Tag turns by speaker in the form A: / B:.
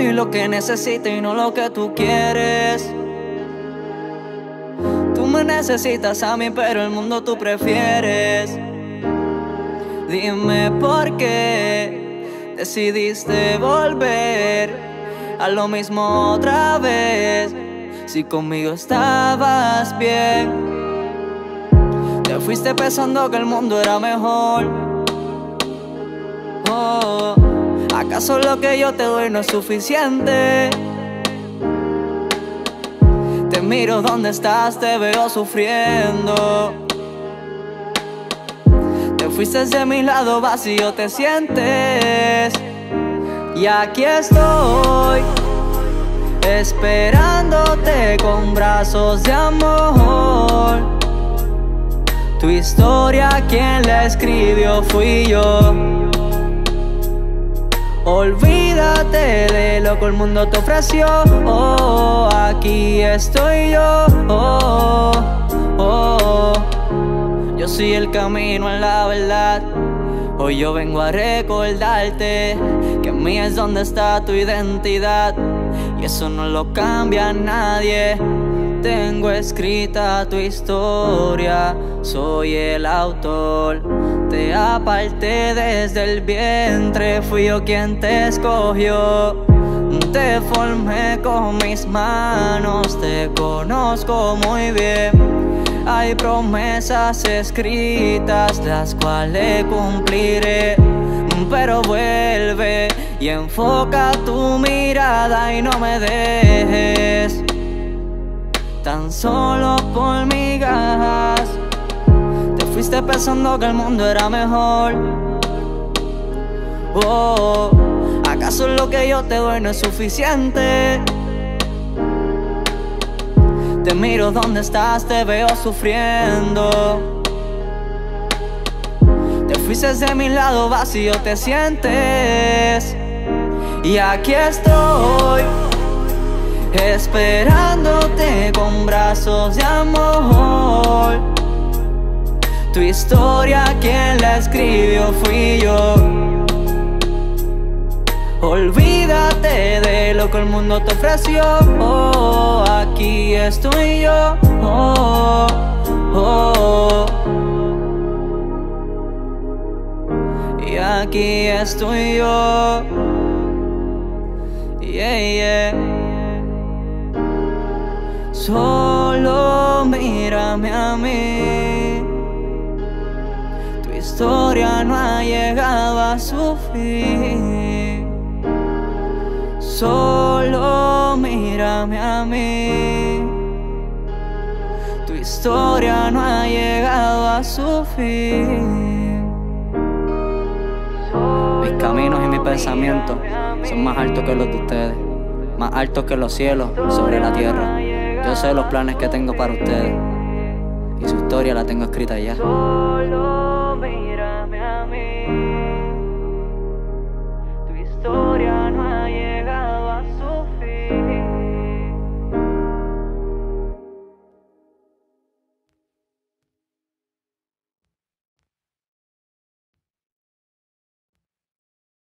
A: doy lo que necesito y no lo que tú quieres. Tú me necesitas a mí, pero el mundo tú prefieres. Dime por qué decidiste volver a lo mismo otra vez, si conmigo estabas bien. Te fuiste pensando que el mundo era mejor. Oh, ¿acaso lo que yo te doy no es suficiente? Te miro donde estás, te veo sufriendo. Te fuiste de mi lado, vacío te sientes. Y aquí estoy, esperándote con brazos de amor. Tu historia, quien la escribió fui yo. Olvídate de lo que el mundo te ofreció. Oh, aquí estoy yo. Oh, oh. Yo soy el camino en la verdad. Hoy yo vengo a recordarte que en mí es donde está tu identidad, y eso no lo cambia nadie. Tengo escrita tu historia, soy el autor. Te aparté desde el vientre, fui yo quien te escogió. Te formé con mis manos, te conozco muy bien. Hay promesas escritas, las cuales cumpliré. Pero vuelve y enfoca tu mirada y no me dejes tan solo por migajas. Te fuiste pensando que el mundo era mejor. Oh, ¿acaso lo que yo te doy no es suficiente? Te miro donde estás, te veo sufriendo. Te fuiste de mi lado, vacío te sientes. Y aquí estoy, esperándote con brazos de amor. Tu historia, quien la escribió fui yo. Olvídate de lo que el mundo te ofreció. Oh, aquí estoy yo. Oh, oh. Y aquí estoy yo. Yeah, yeah. Solo mírame a mí. Tu historia no ha llegado a su fin. Solo mírame a mí. Tu historia no ha llegado a su fin. Mis caminos y mis pensamientos son más altos que los de ustedes, más altos que los cielos sobre la tierra. Yo sé los planes que tengo para ustedes, y su historia la tengo escrita ya. Solo mírame a mí. Tu historia no